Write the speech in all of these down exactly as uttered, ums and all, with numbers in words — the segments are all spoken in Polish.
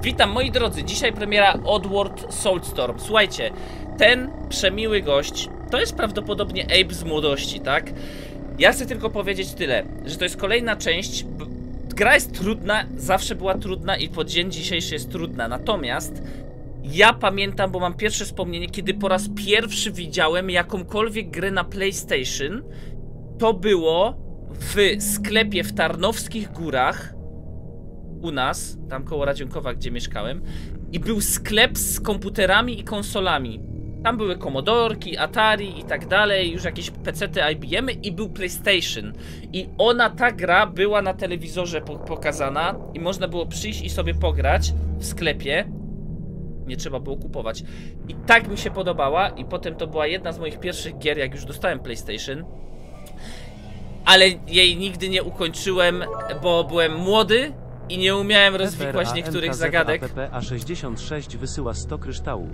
Witam moi drodzy, dzisiaj premiera Oddworld Soulstorm. Słuchajcie, ten przemiły gość to jest prawdopodobnie Abe z młodości, tak? Ja chcę tylko powiedzieć tyle, że to jest kolejna część. Gra jest trudna, zawsze była trudna i po dzień dzisiejszy jest trudna. Natomiast ja pamiętam, bo mam pierwsze wspomnienie, kiedy po raz pierwszy widziałem jakąkolwiek grę na PlayStation. To było w sklepie w Tarnowskich Górach u nas, tam koło Radzionkowa, gdzie mieszkałem, i był sklep z komputerami i konsolami. Tam były Commodorki, Atari i tak dalej, już jakieś pecety, I B M y i był PlayStation. I ona, ta gra była na telewizorze po pokazana i można było przyjść i sobie pograć w sklepie. Nie trzeba było kupować. I tak mi się podobała i potem to była jedna z moich pierwszych gier, jak już dostałem PlayStation. Ale jej nigdy nie ukończyłem, bo byłem młody i nie umiałem rozwikłać niektórych zagadek. A P P A sześćdziesiąt sześć wysyła sto kryształu.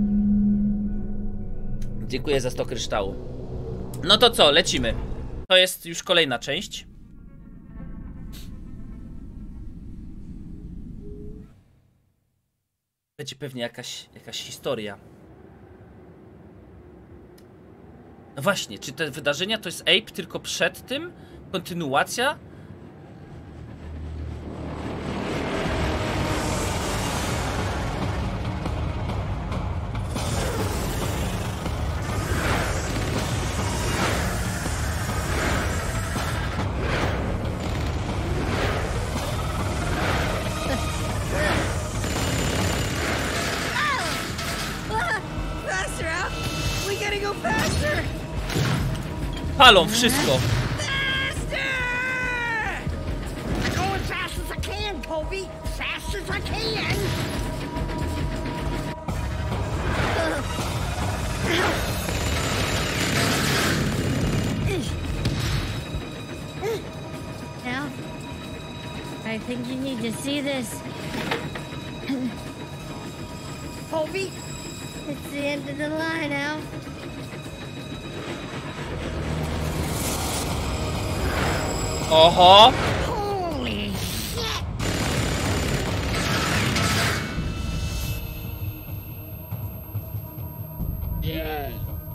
Dziękuję za sto kryształu. No to co, lecimy. To jest już kolejna część. Będzie pewnie jakaś, jakaś historia. No właśnie, czy te wydarzenia to jest Abe tylko przed tym? Kontynuacja? Palą wszystko. Now, I think you need to see this. Colby, it's the end of the line now. Oho! Holy shit! Yeah.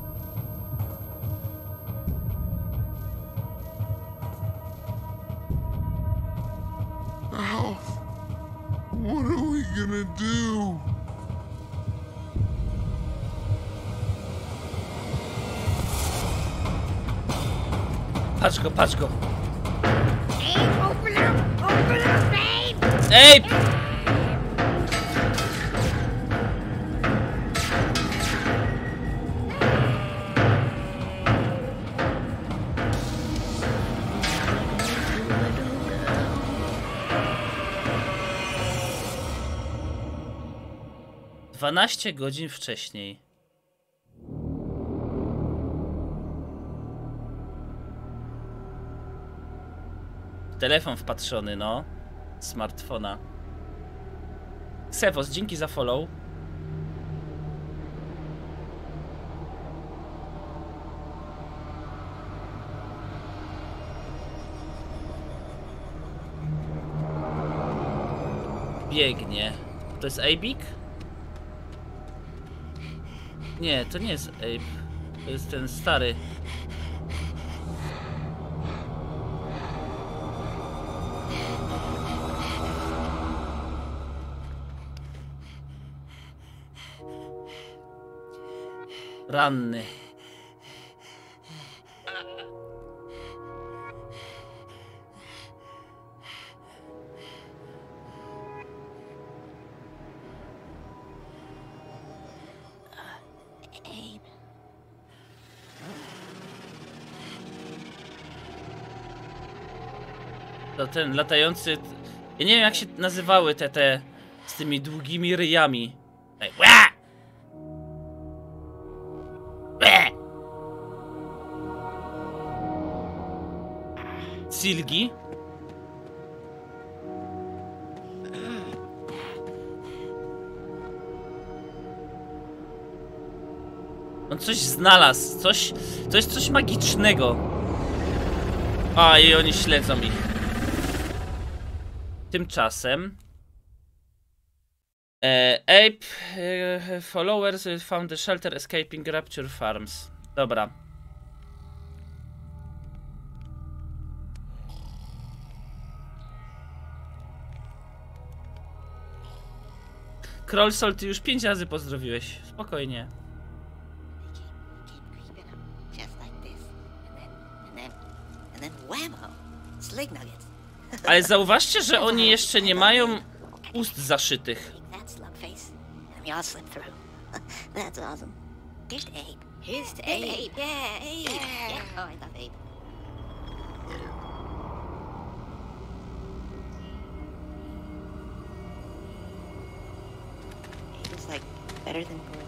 Oh, what are we gonna do? Patrz go, patrz go. Abe, open up! Open up, Abe! Abe! dwanaście godzin wcześniej. Telefon wpatrzony, no. Smartfona. Sevos, dzięki za follow. Biegnie. To jest Abik? Nie, to nie jest Abe. To jest ten stary. Ranny. Abe. To ten latający... Ja nie wiem, jak się nazywały te te z tymi długimi ryjami. Ej, łe! Silgi? On coś znalazł, coś, coś, coś magicznego. A, i oni śledzą ich. Tymczasem E, Ape e, followers found the shelter escaping Rapture Farms. Dobra. Krollsol, ty już pięć razy pozdrowiłeś. Spokojnie. Ale zauważcie, że oni jeszcze nie mają ust zaszytych. Like better than gold.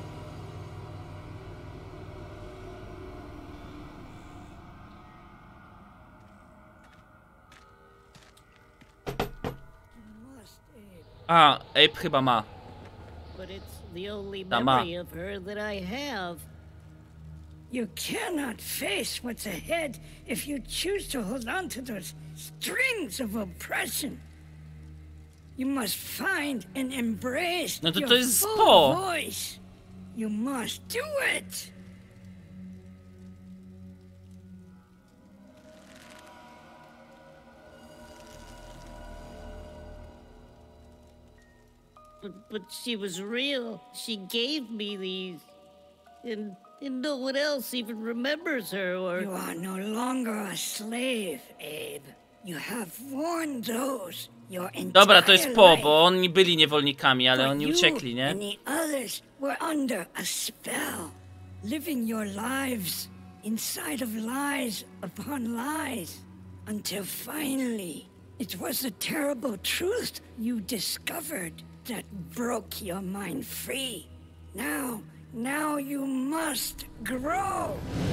A, Ape chyba ma. But it's the only Tama. memory of her that I have. You cannot face what's ahead if you choose to hold on to those strings of oppression. You must find and embrace No to your to jest full spo. voice. You must do it. But, but she was real. She gave me these. And, and no one else even remembers her or... You are no longer a slave, Abe. You have worn those your entire Dobra, to jest po, life. bo oni byli niewolnikami, ale But oni you uciekli, nie? and the others were under a spell, living your lives inside of lies upon lies, until finally it was the terrible truth you discovered that broke your mind free. Now, now you must grow.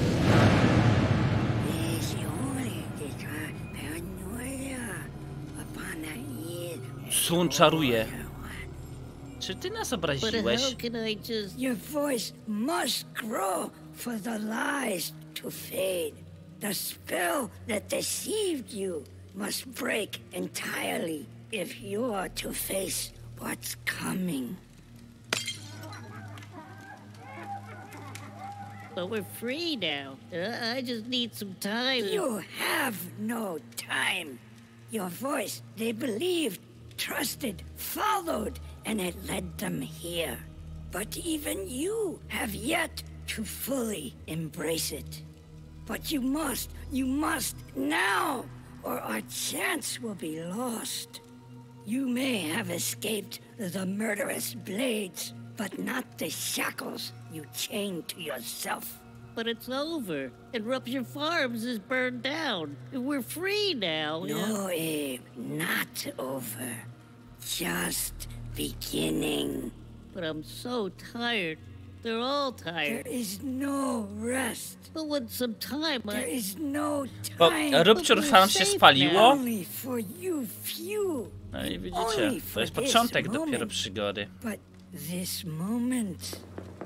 Yes, you only desire paranoia upon a year. Sun czaruje. Czy ty nas But how obraziłeś? can I just... Your voice must grow for the lies to fade. The spell that deceived you must break entirely if you are to face what's coming. But we're free now. I I just need some time. You have no time. Your voice, they believed, trusted, followed, and it led them here. But even you have yet to fully embrace it. But you must, you must now, or our chance will be lost. You may have escaped the murderous blades, but not the shackles you chained to yourself. But it's over. And Rupture Farms is burned down. We're free now. No, Abe, not over. Just beginning. But I'm so tired. They're all There tired. is no rest. But with some time, There I... is no Bo time. Rupture Farm się spaliło. Only for you few. No i widzicie, to jest początek dopiero przygody. But this moment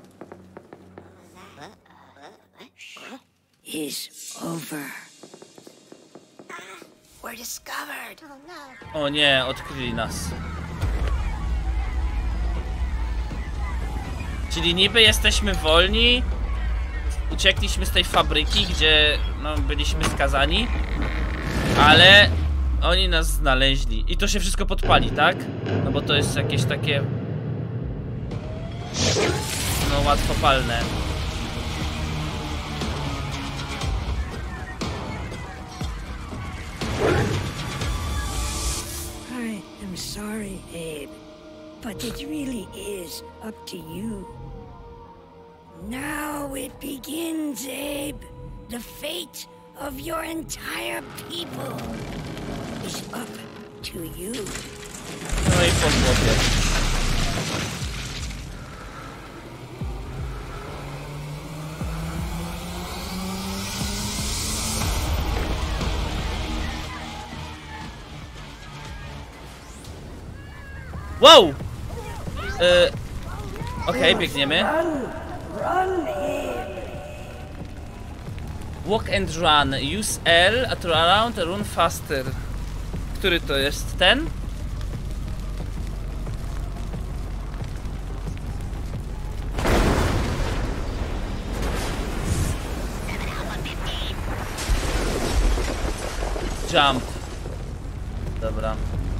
is over. We're discovered. O nie, odkryli nas. Czyli niby jesteśmy wolni, uciekliśmy z tej fabryki, gdzie no, byliśmy skazani, ale oni nas znaleźli. I to się wszystko podpali, tak? No bo to jest jakieś takie... no łatwopalne. I am sorry, Abe, but it really is up to you. Now it begins, Abe. The fate of your entire people is up to you. No i po głowie. Wow! E, Okej, okay, biegniemy. Walk and run. Use L to around, run faster. Który to jest? Ten? jump. Dobra.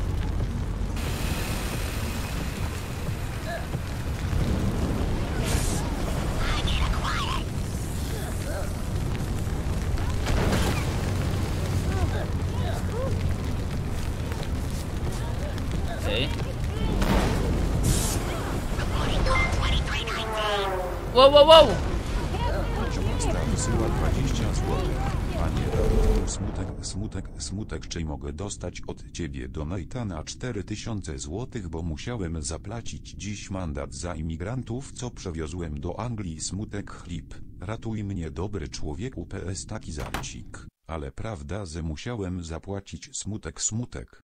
Okej. Wow, wow, wow! Ciomasta wysyła dwadzieścia złotych. Panie, smutek, smutek, smutek, czy mogę dostać od ciebie donata na cztery tysiące złotych, bo musiałem zapłacić dziś mandat za imigrantów, co przewiozłem do Anglii. Smutek chlip, ratuj mnie dobry człowieku. ps taki zarcik, ale prawda, że musiałem zapłacić. Smutek, smutek.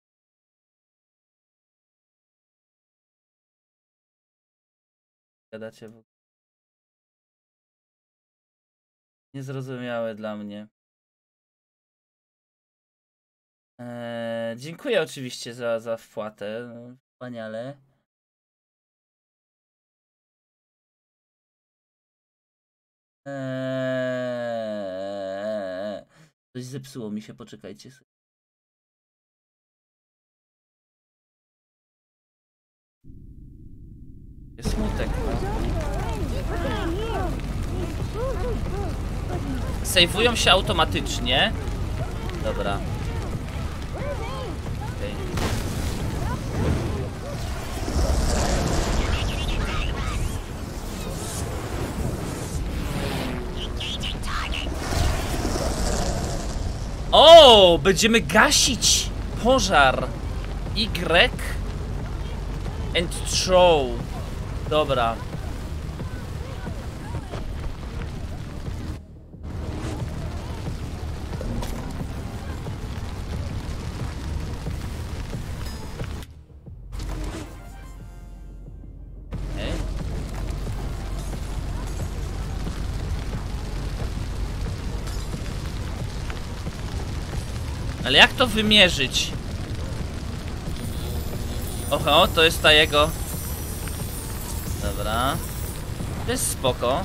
Gadacie w... Niezrozumiałe dla mnie. Eee, dziękuję oczywiście za, za wpłatę. No, wspaniale. Eee, coś zepsuło mi się, poczekajcie sobie. Jest smutek, no. Sejwują się automatycznie. Dobra. Okay. O, będziemy gasić pożar. Y and throw. Dobra. Okay. Ale jak to wymierzyć? Oho, to jest ta jego. Dobra. To jest spoko.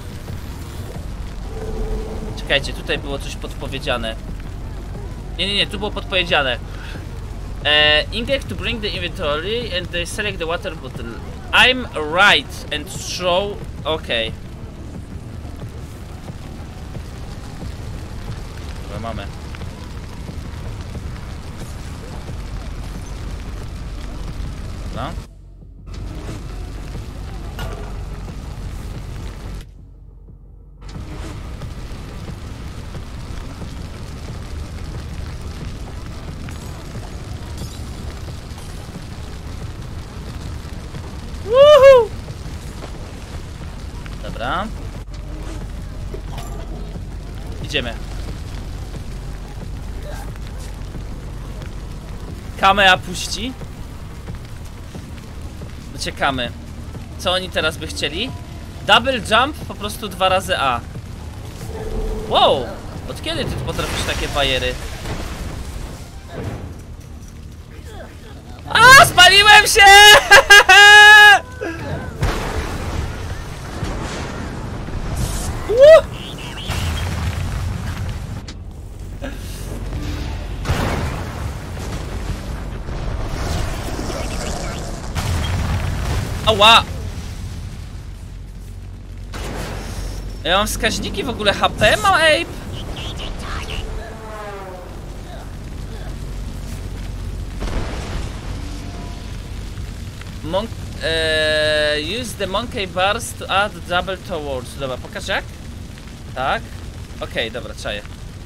Czekajcie, tutaj było coś podpowiedziane. Nie, nie, nie, tu było podpowiedziane. Uh, Ingek to bring the inventory and they select the water bottle. I'm right and throw. Okay. Dobra, mamy. No. Woohoo! Dobra. Idziemy. Kamera puści. Uciekamy. Co oni teraz by chcieli? Double jump, po prostu dwa razy A. Wow! Od kiedy ty potrafisz takie bajery? A, spaliłem się! Uh! Ała! Ja mam wskaźniki w ogóle H P, ma Ape? Monk, uh, use the monkey bars to add double towards. Dobra, pokaż jak? Tak? Okej, okay, dobra, czaję.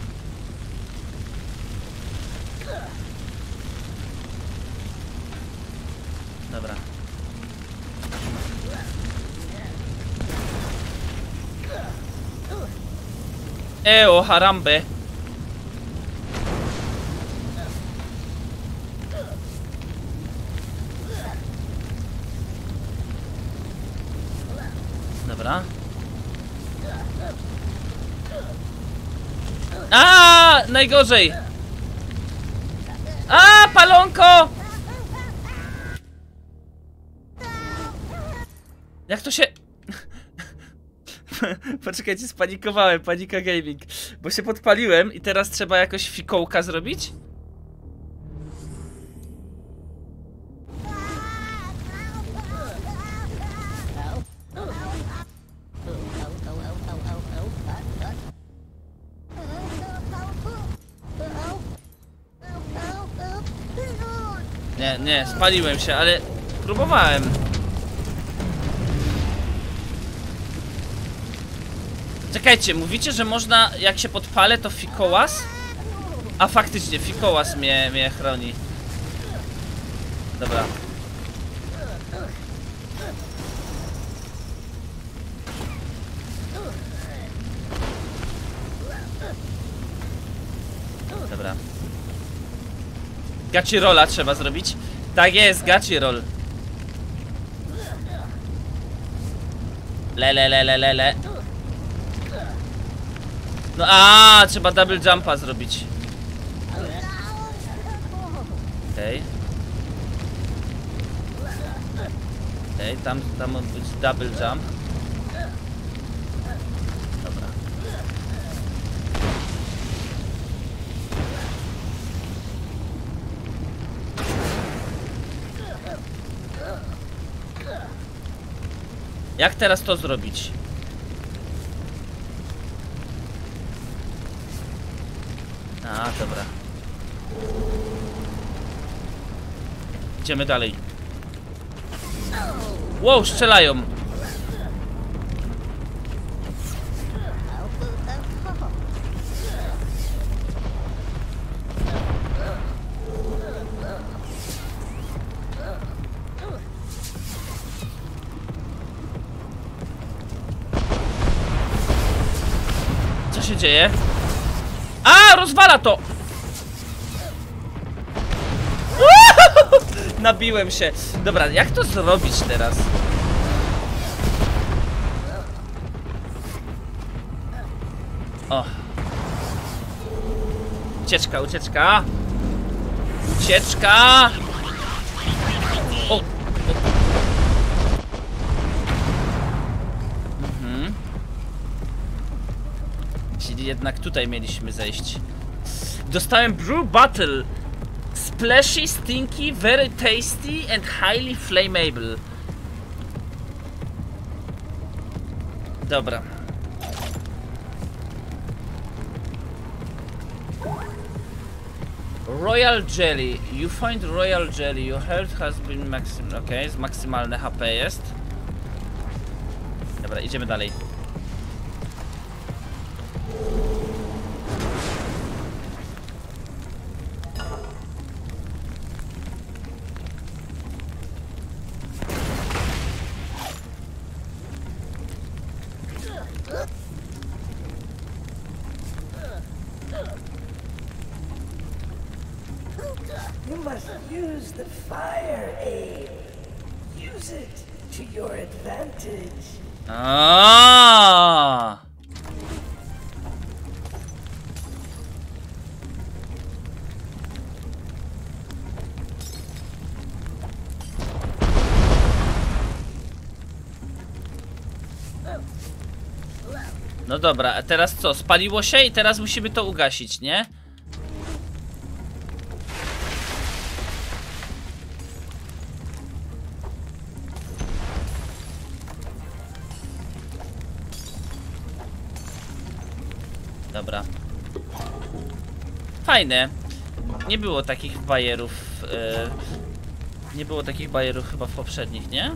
Dobra. Eo, harambe. Dobra. A, najgorzej. A, palonko. Jak to się... Poczekajcie, spanikowałem, panika gaming. Bo się podpaliłem i teraz trzeba jakoś fikołka zrobić? Nie, nie, spaliłem się, ale próbowałem. Czekajcie, mówicie, że można, jak się podpalę, to fikołas? A faktycznie, fikołas mnie, mnie chroni. Dobra. Dobra. Gaci rolla trzeba zrobić. Tak jest, gaci roll. Le, le, le, le, le, le. No a, trzeba double jumpa zrobić. Okej. Okay. Okej, okay, tam, tam może być double jump. Dobra. Jak teraz to zrobić? A, dobra. Idziemy dalej. Wow, strzelają. Co się dzieje? A, rozwala to! Nabiłem się. Dobra, jak to zrobić teraz? O. Ucieczka, ucieczka. Ucieczka. O. o. Mhm. Czyli jednak tutaj mieliśmy zejść. Dostałem Brew Bottle. Splashy, stinky, very tasty and highly flammable. Dobra. Royal Jelly. You find Royal Jelly. Your health has been maximum. Okej, okay, maksymalne H P jest. Dobra, idziemy dalej. You must use the fire, Abe. Use it to your advantage. Ah. No dobra, a teraz co? Spaliło się i teraz musimy to ugasić, nie? Dobra. Fajne. Nie było takich bajerów. Yy, nie było takich bajerów chyba w poprzednich, nie?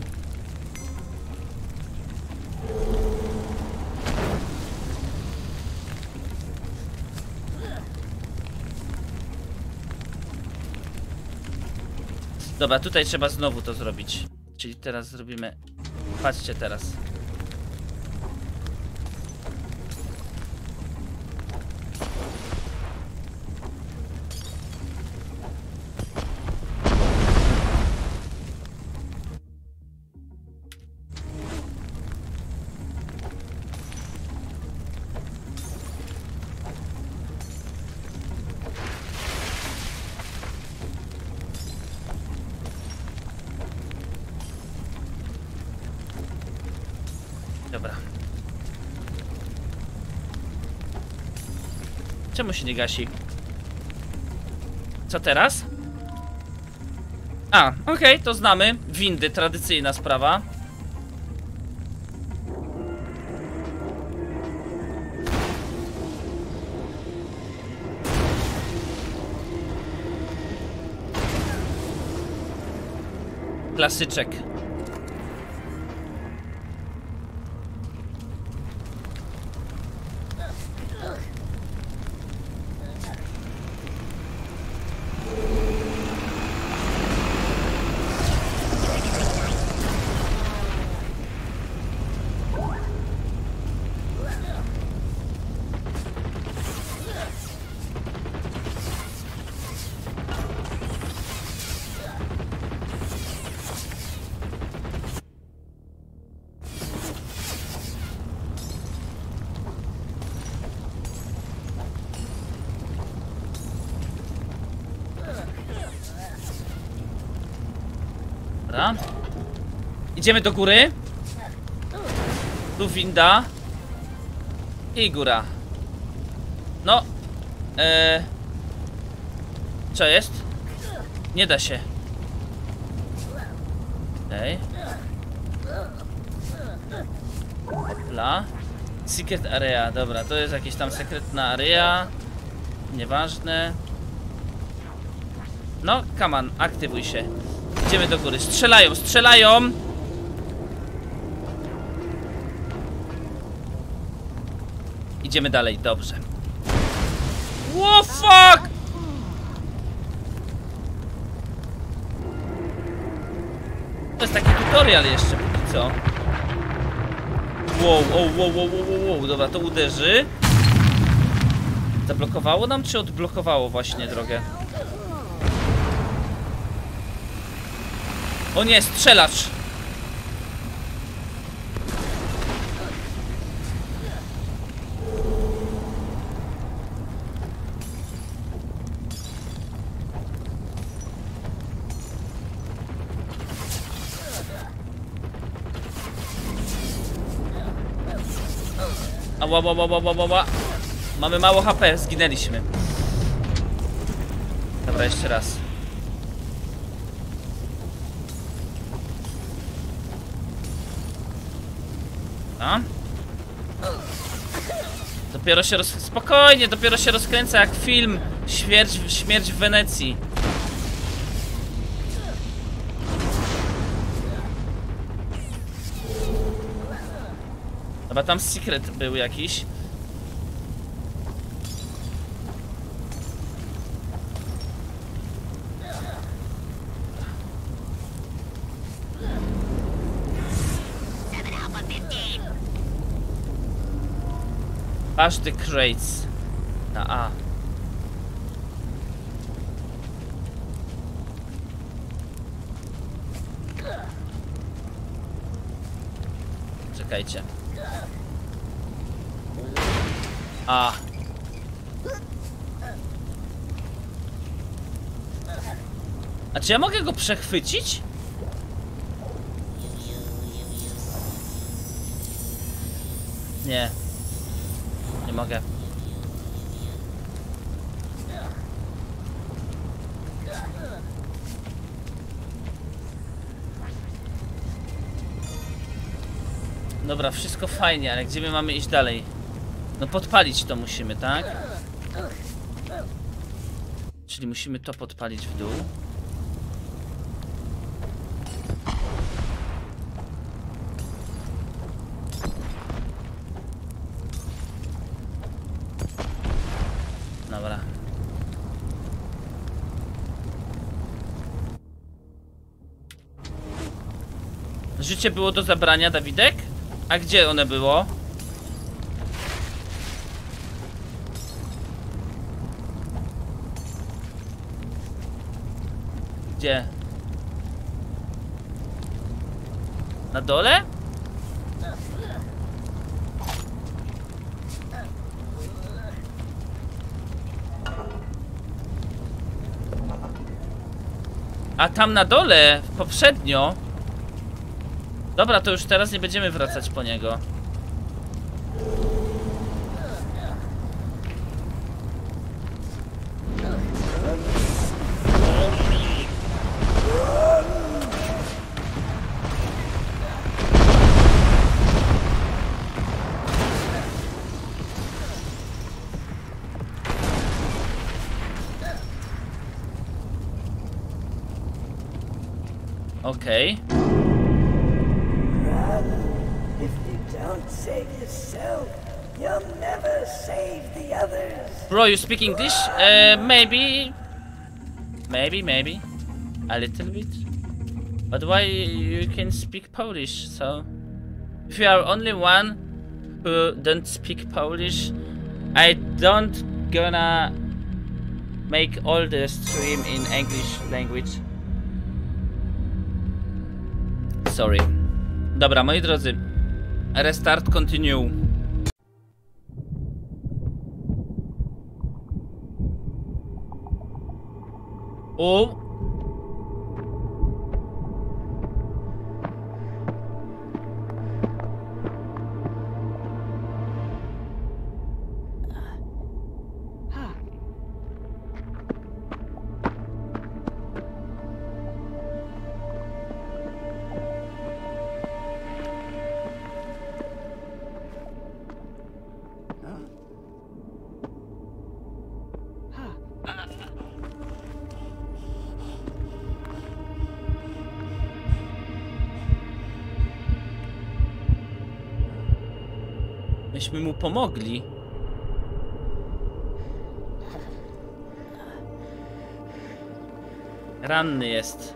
Dobra, tutaj trzeba znowu to zrobić. Czyli teraz zrobimy... Patrzcie teraz. Dobra. Czemu się nie gasi? Co teraz? A, okej, okay, to znamy. Windy, tradycyjna sprawa. Klasyczek. Dobra. Idziemy do góry. Tu winda. I góra. No. Eee. Co jest? Nie da się. Okej. Hopla. Secret area. Dobra, to jest jakieś tam sekretna area. Nieważne. No, come on, aktywuj się. Idziemy do góry. Strzelają, strzelają! Idziemy dalej, dobrze. What fuck! To jest taki tutorial jeszcze, póki co. Wow, wow, wow, wow, wow, wow. Dobra, to uderzy. Zablokowało nam, czy odblokowało właśnie drogę? O nie, strzelacz! Ała, ała, ała, ała, ała. Mamy mało H P, zginęliśmy. Dobra, jeszcze raz. A? Dopiero się roz... Spokojnie, dopiero się rozkręca jak film Śmierć, śmierć w Wenecji. Chyba tam secret był jakiś. Aż the crates na A. Czekajcie. A. A czy ja mogę go przechwycić? Nie. Nie mogę. Dobra, wszystko fajnie, ale gdzie my mamy iść dalej? No podpalić to musimy, tak? Czyli musimy to podpalić w dół. Dobra. Życie było do zabrania, Dawidek? A gdzie one było? Gdzie? Na dole? A tam na dole, poprzednio. Dobra, to już teraz nie będziemy wracać po niego. Okej. If you don't save yourself, you'll never save the others. Bro, you speak English? Uh, maybe. Maybe, maybe. A little bit. But why you can speak Polish, so... If you are only one who don't speak Polish, I don't gonna make all the stream in English language. Sorry. Dobra, moi drodzy. Restart, continue. O! Myśmy mu pomogli. Ranny jest.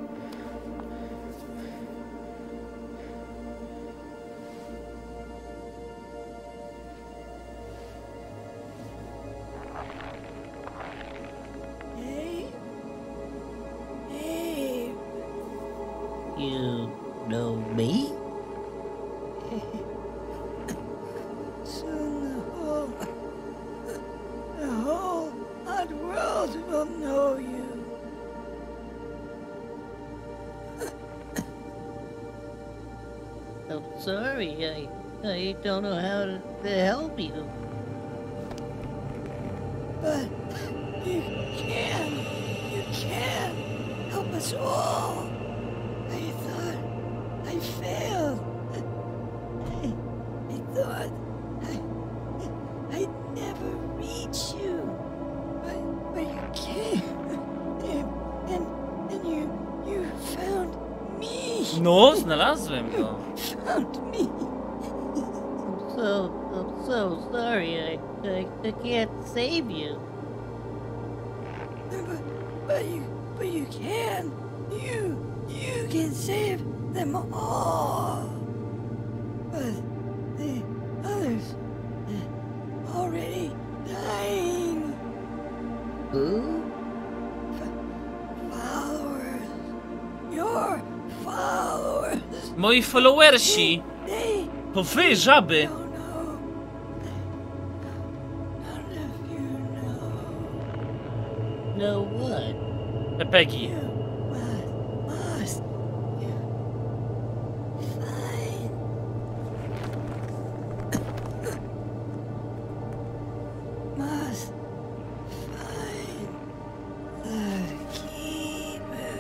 Hey? Hey, You know me? soon the whole, the whole odd world will know you. I'm sorry, I I don't know how to, to help you. But you can, you can help us all. I thought I failed. I, I thought I, I'd never reach you. But, but you came. And, and, and you, you found me. No, znalazłem go. Found me. I'm so I'm so sorry. I I, I can't save you. But, but you, but you can. You, you can save them all. But the others uh, already dying. Who? Followers. Your followers. Moi followersi. They To wy, żaby. don't know. None of you know. No what? Pepegi. You must, must you find must find the keeper.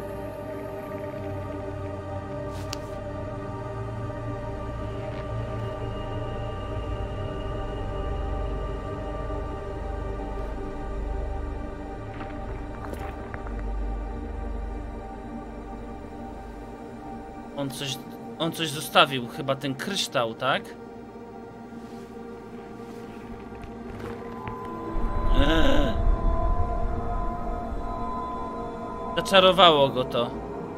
On coś, on coś zostawił, chyba ten kryształ, tak? Eee. Zaczarowało go to.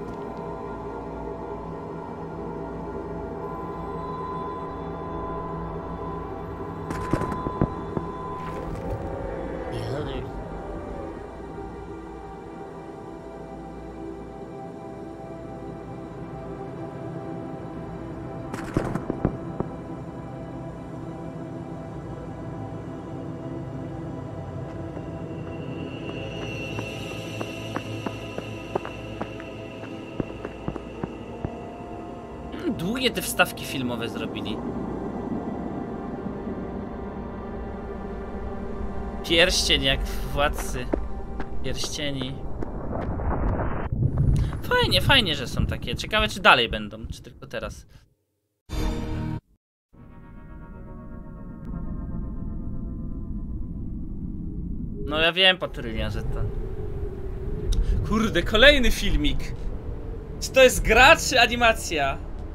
The others. Długie te wstawki filmowe zrobili. Pierścień jak w Władcy Pierścieni. Fajnie, fajnie, że są takie. Ciekawe, czy dalej będą, czy tylko teraz. No ja wiem, Patrynia, że to... Kurde, kolejny filmik. Czy to jest gra, czy animacja?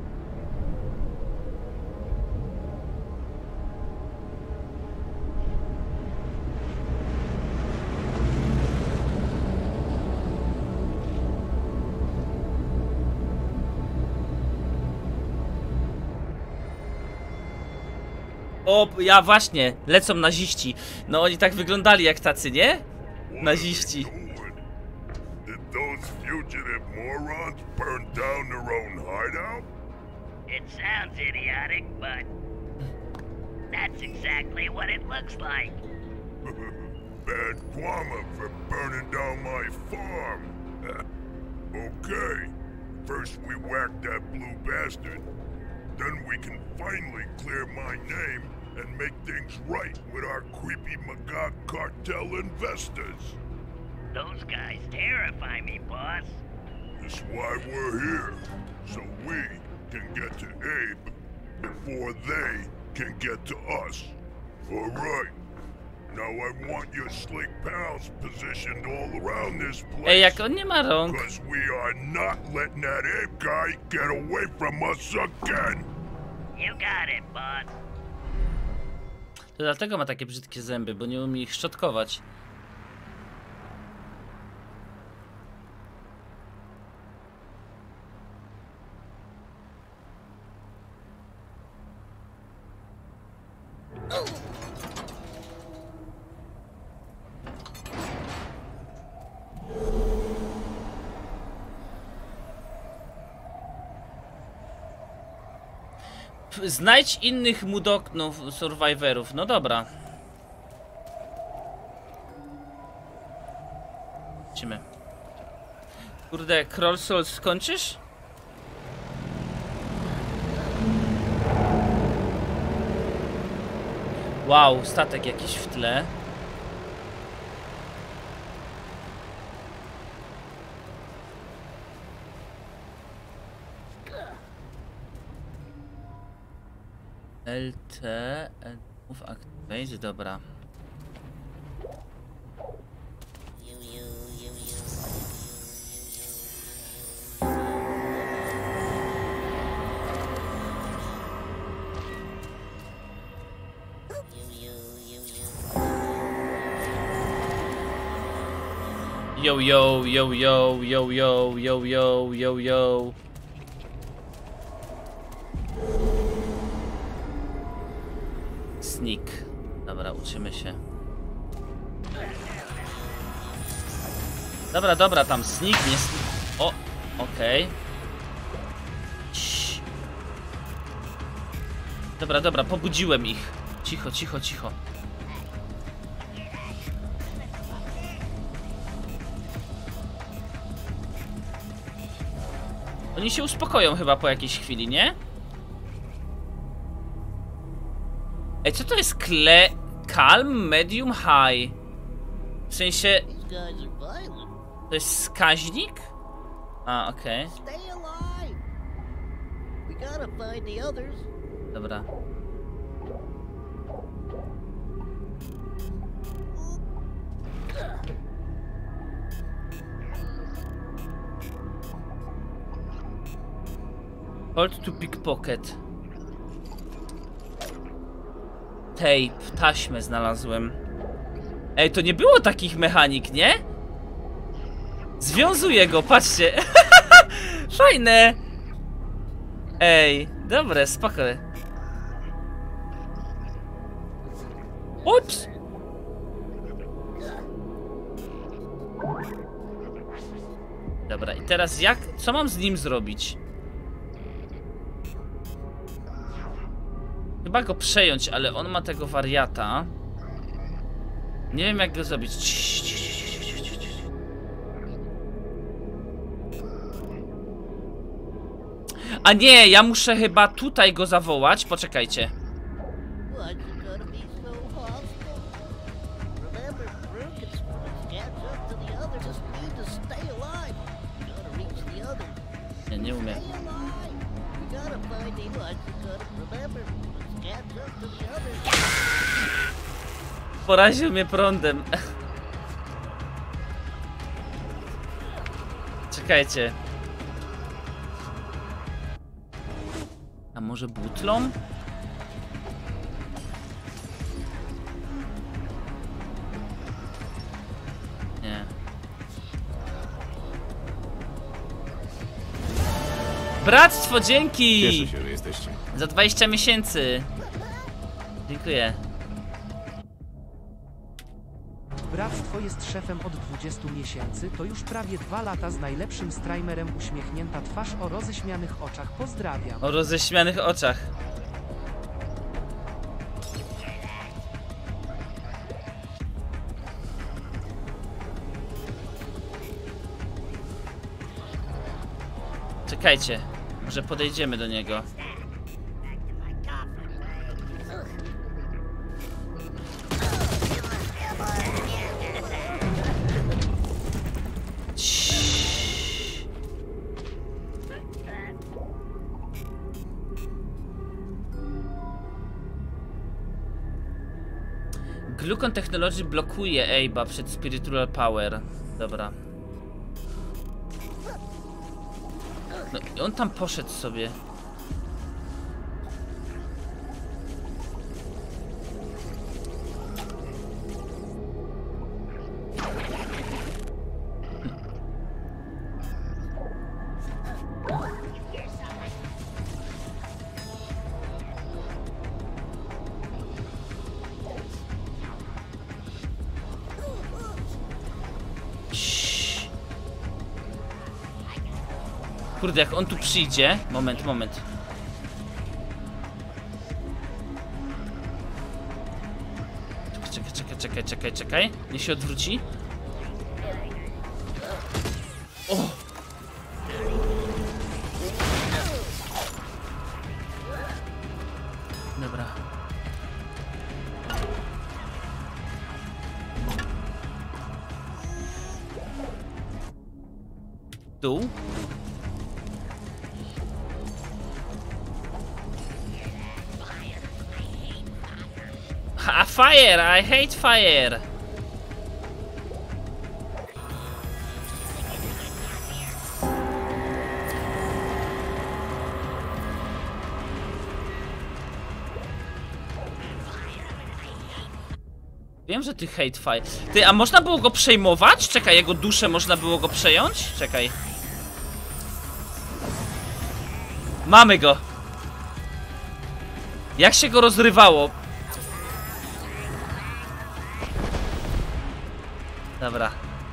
O, ja właśnie, lecą naziści. No oni tak wyglądali jak tacy, nie? Naziści. Did those fugitive morons burn down their own hideout? It sounds idiotic, but that's exactly what it looks like. Bad karma for burning down my farm. Okay, first we whack that blue bastard. Then we can finally clear my name and make things right with our creepy Magog cartel investors. Those guys terrify me, boss. That's why we're here, so we can get to Abe before they can get to us. All right. Now I want your slick pals positioned all around this place. Ej, jak on nie ma rąk. Because we are not letting that Abe guy get away from us again. You got it, boss. To dlatego ma takie brzydkie zęby, bo nie umie ich szczotkować. Znajdź innych mudoknów, survivorów. No dobra. Lecimy. Kurde, Crawl Souls skończysz? Wow, statek jakiś w tle. L T, move activate, dobra. Yo yo yo yo yo yo yo yo yo yo. Sneak. Dobra, uczymy się. Dobra, dobra, tam sneak, nie sneak. O, okej. Okay. Dobra, dobra, pobudziłem ich. Cicho, cicho, cicho. Oni się uspokoją chyba po jakiejś chwili, nie? Ej, co to jest kle... Calm, medium, high? W sensie... To jest wskaźnik? A, okej. Okay. Dobra. Hold to pickpocket. Tape, taśmę znalazłem. Ej, to nie było takich mechanik, nie? Związuję go, patrzcie. Fajne. Ej, dobre, spoko. Ups. Dobra, i teraz jak? Co mam z nim zrobić? Chyba go przejąć, ale on ma tego wariata. Nie wiem jak go zrobić. A nie, ja muszę chyba tutaj go zawołać. Poczekajcie. Nie, nie umiem. Poraził mnie prądem. Czekajcie. A może butlą? Nie. Bractwo, dzięki! Cieszę się, że jesteście. Za dwadzieścia miesięcy. Dziękuję. Bractwo jest szefem od dwudziestu miesięcy, to już prawie dwa lata z najlepszym streamerem, uśmiechnięta twarz o roześmianych oczach. Pozdrawiam. O roześmianych oczach. Czekajcie, może podejdziemy do niego. Glucon Technology blokuje Abe'a przed Spiritual Power. Dobra. No i on tam poszedł sobie. Kurde, jak on tu przyjdzie... Moment, moment. Czekaj, czekaj, czekaj, czekaj, czekaj. Niech się odwróci. O! Dobra. Dół. A fire! I hate fire! Wiem, że ty hate fire. Ty, a można było go przejmować? Czekaj, jego duszę można było go przejąć? Czekaj. Mamy go! Jak się go rozrywało? Dobra.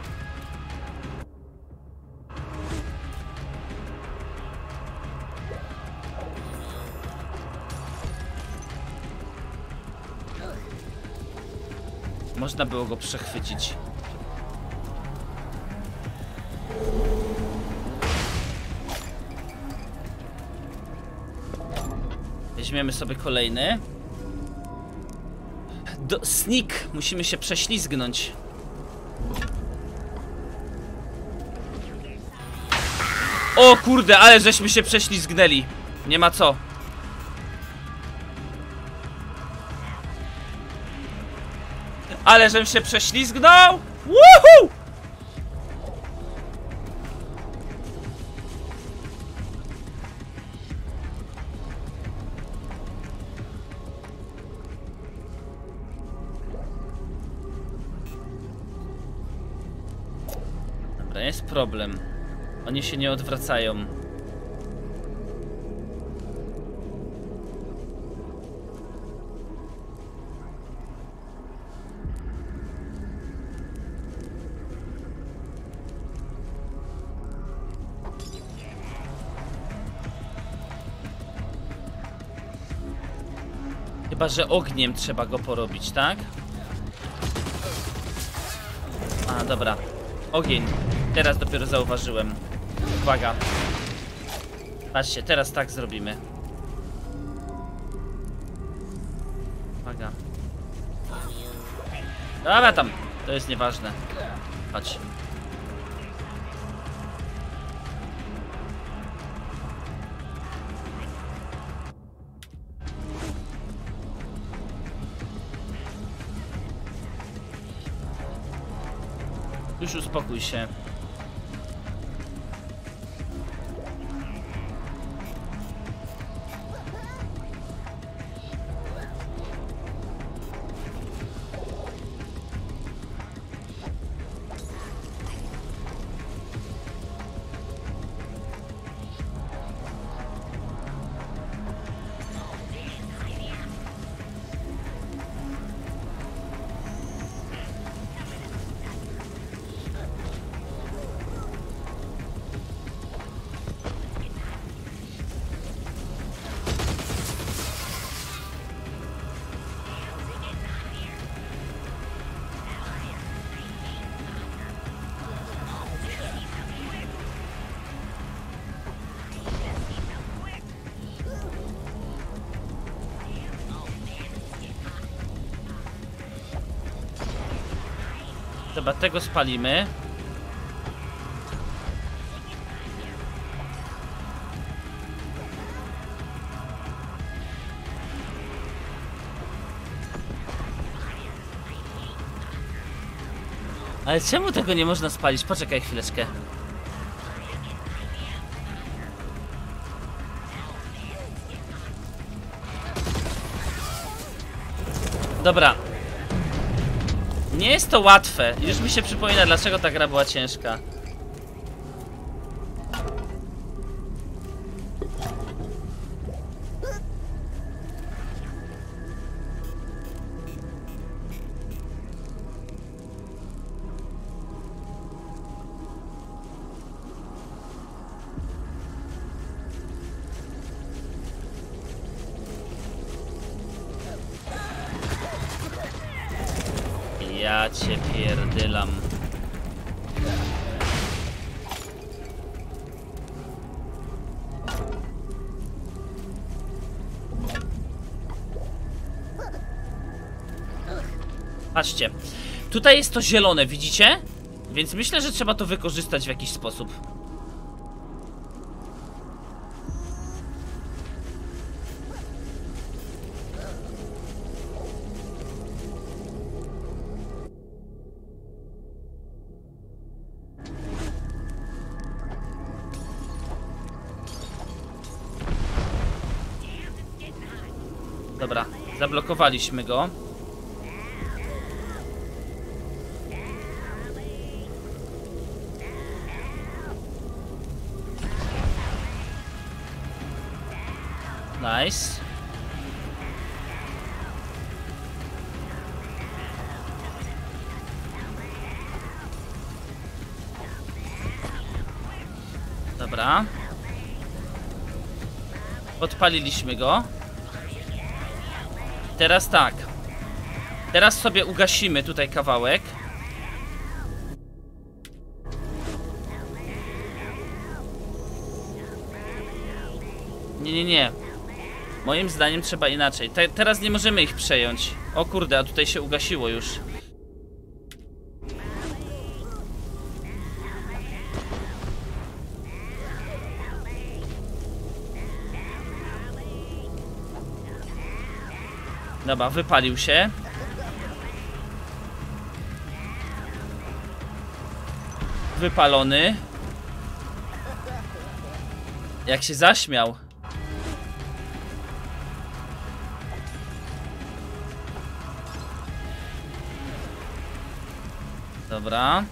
Można było go przechwycić. Weźmiemy sobie kolejny. Do sneak. Musimy się prześlizgnąć. O kurde, ale żeśmy się prześlizgnęli. Nie ma co. Ale żem się prześlizgnął. Woohoo! Dobra, jest problem. Oni się nie odwracają. Chyba że ogniem trzeba go porobić, tak? A, dobra. Ogień. Teraz dopiero zauważyłem. Uwaga. Patrzcie, teraz tak zrobimy. Uwaga. Dobra tam. To jest nieważne. Chodź. Już uspokój się. Dobra, tego spalimy. Ale czemu tego nie można spalić? Poczekaj chwileczkę. Dobra. Nie jest to łatwe. Już mi się przypomina, dlaczego ta gra była ciężka. Ja cię pierdylam. Patrzcie. Tutaj jest to zielone, widzicie? Więc myślę, że trzeba to wykorzystać w jakiś sposób. Dobra, zablokowaliśmy go. Nice. Dobra. Podpaliliśmy go. Teraz tak. Teraz sobie ugasimy tutaj kawałek. Nie, nie, nie. Moim zdaniem trzeba inaczej. Te, teraz nie możemy ich przejąć. O kurde, a tutaj się ugasiło już. Dobra, wypalił się. Wypalony. Jak się zaśmiał. Dobra.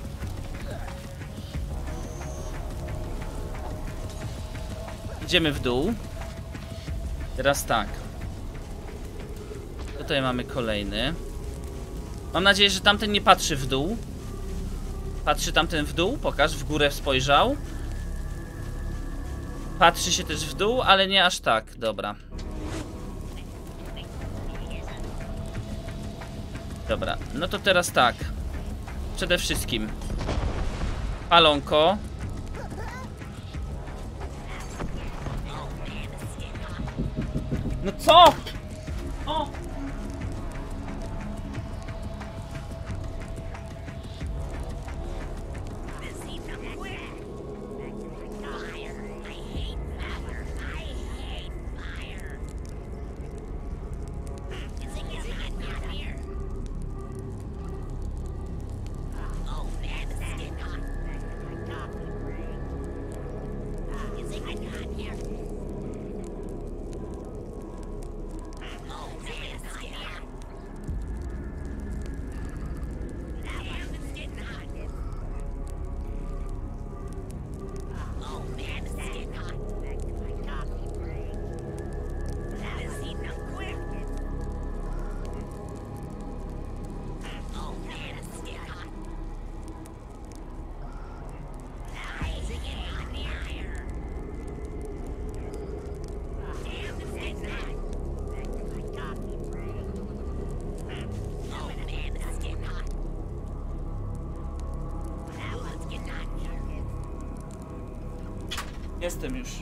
Idziemy w dół. Teraz tak. Tutaj mamy kolejny. Mam nadzieję, że tamten nie patrzy w dół. Patrzy tamten w dół? Pokaż, w górę spojrzał. Patrzy się też w dół, ale nie aż tak. Dobra. Dobra, no to teraz tak. Przede wszystkim palonko. No co? O! Jestem już.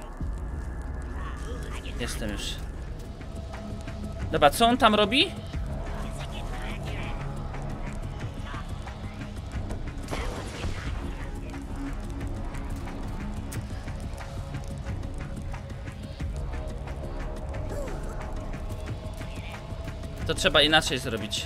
Jestem już. Dobra, co on tam robi? To trzeba inaczej zrobić.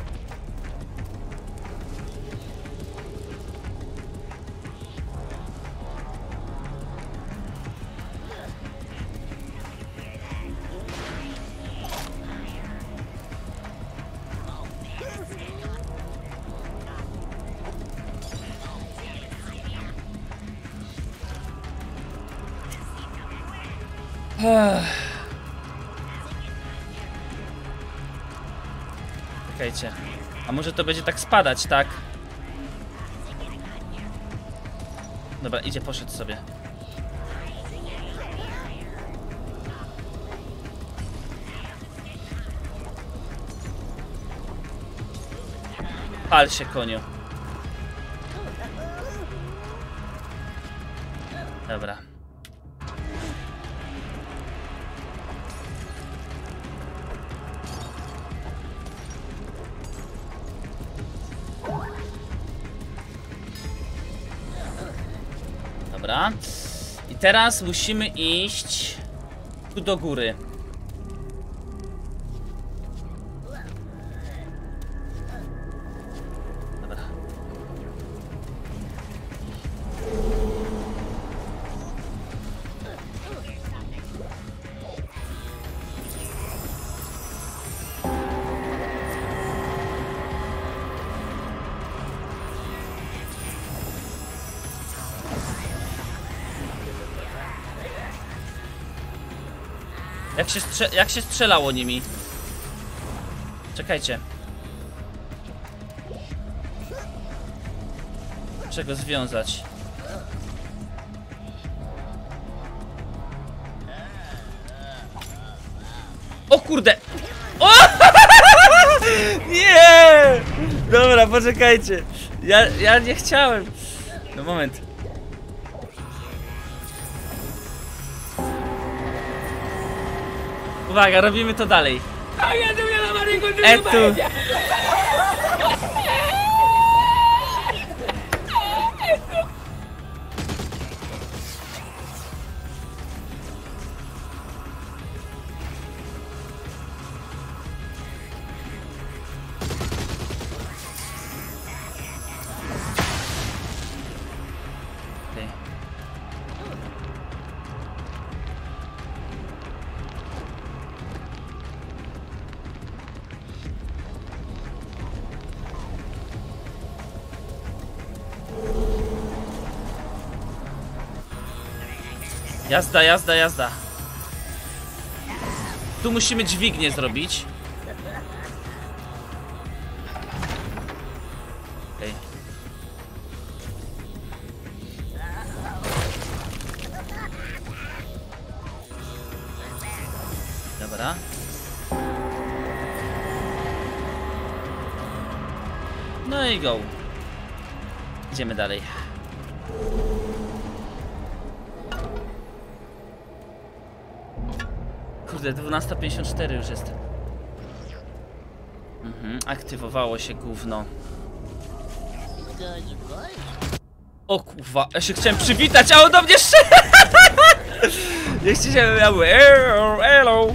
Czekajcie. A może to będzie tak spadać, tak? Dobra, idzie, poszedł sobie. Pal się, koniu. Dobra. Dobra. I teraz musimy iść tu do góry. Dobra. Jak się, strze jak się strzelało nimi? Czekajcie. Czego związać? O kurde! O! Nie! Dobra, poczekajcie. Ja, ja nie chciałem. No moment. Uwaga, robimy to dalej. Etu. Jazda, jazda, jazda. Tu musimy dźwignię zrobić. Okej. Dobra. No i go. Idziemy dalej. Kurde, dwunasta pięćdziesiąt cztery już jest. Mhm, aktywowało się gówno. O kurwa, ja się chciałem przywitać, a on do mnie strzela! Nie chciałem, ja mówię, hello.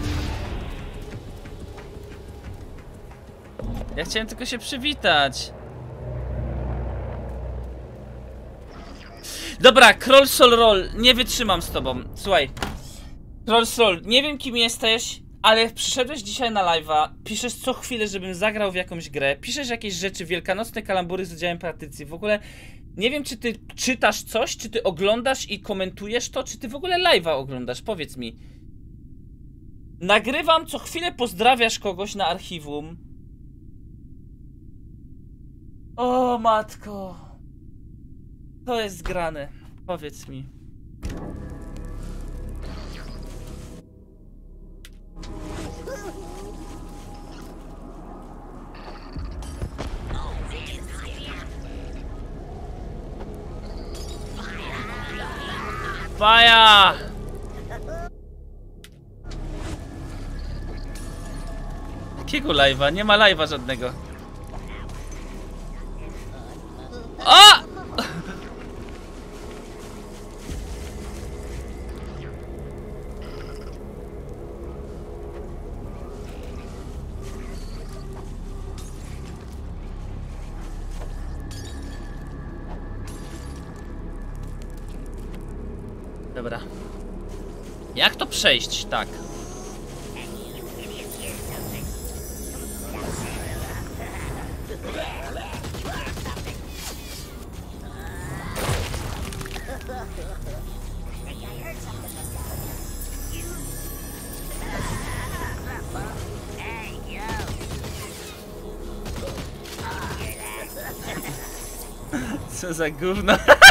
Ja chciałem tylko się przywitać. Dobra, Kroll Sol Roll, nie wytrzymam z tobą. Słuchaj. Kroll Sol, nie wiem kim jesteś, ale przyszedłeś dzisiaj na live'a, piszesz co chwilę, żebym zagrał w jakąś grę, piszesz jakieś rzeczy, wielkanocne kalambury z udziałem pratycji, w ogóle nie wiem czy ty czytasz coś, czy ty oglądasz i komentujesz to, czy ty w ogóle live'a oglądasz, powiedz mi. Nagrywam, co chwilę pozdrawiasz kogoś na archiwum. O matko. To jest zgrane, powiedz mi. Faja! Jakiego live'a? Nie ma live'a żadnego. O! Dobra. Jak to przejść? Tak. Co za gówno.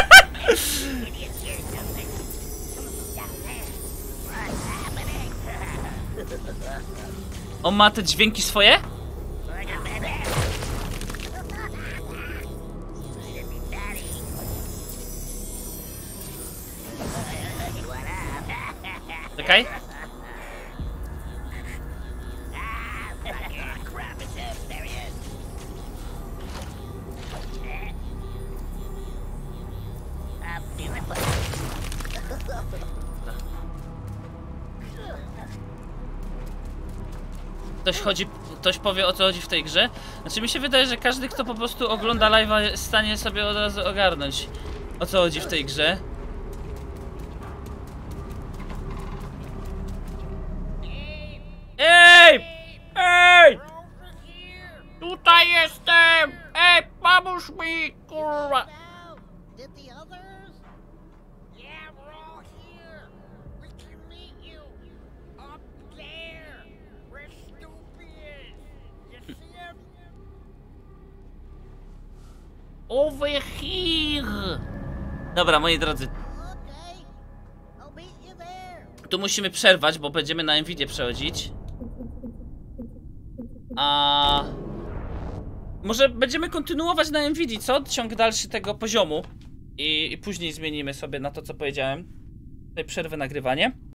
On ma te dźwięki swoje? Czekaj. Ktoś chodzi, ktoś powie, o co chodzi w tej grze? Znaczy mi się wydaje, że każdy, kto po prostu ogląda live'a, jest w stanie sobie od razu ogarnąć, o co chodzi w tej grze. Ej! Ej! Tutaj jestem! Ej, pomóż mi, kurwa! Over here! Dobra, moi drodzy. Tu musimy przerwać, bo będziemy na Nvidię przechodzić. A może będziemy kontynuować na Nvidii, co? Ciąg dalszy tego poziomu. I, I później zmienimy sobie na to, co powiedziałem. Tutaj przerwę nagrywanie.